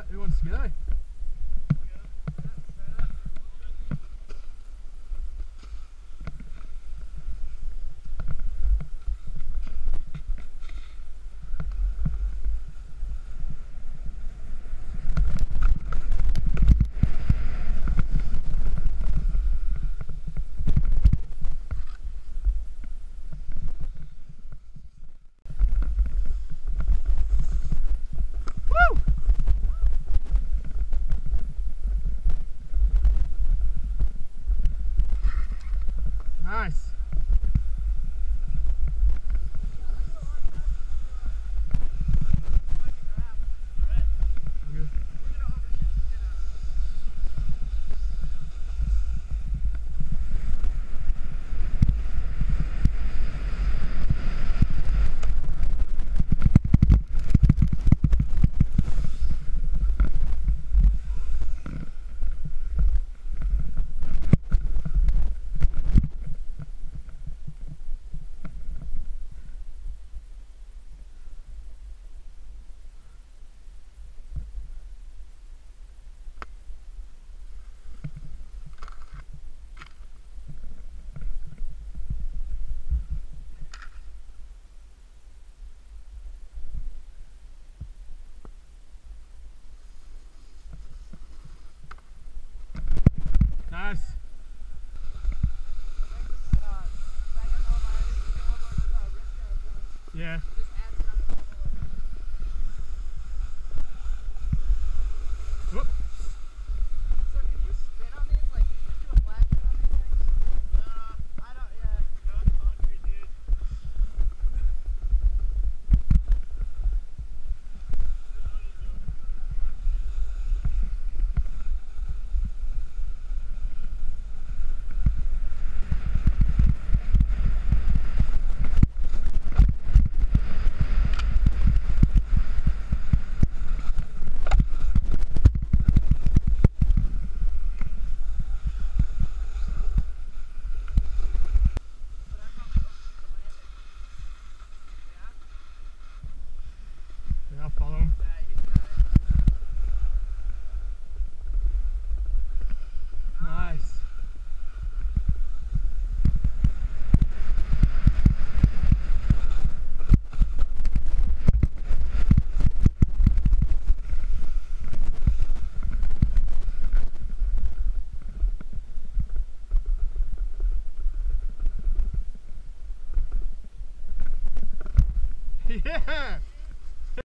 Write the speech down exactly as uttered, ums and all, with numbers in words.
Alright, who wants to go? Nice. Nice. Yeah. Whoop. So can you spin on these? Like, you just do a flat spin on these things? Uh, I don't, yeah. Not concrete, dude. Yeah, I'll follow him. Nice. Yeah!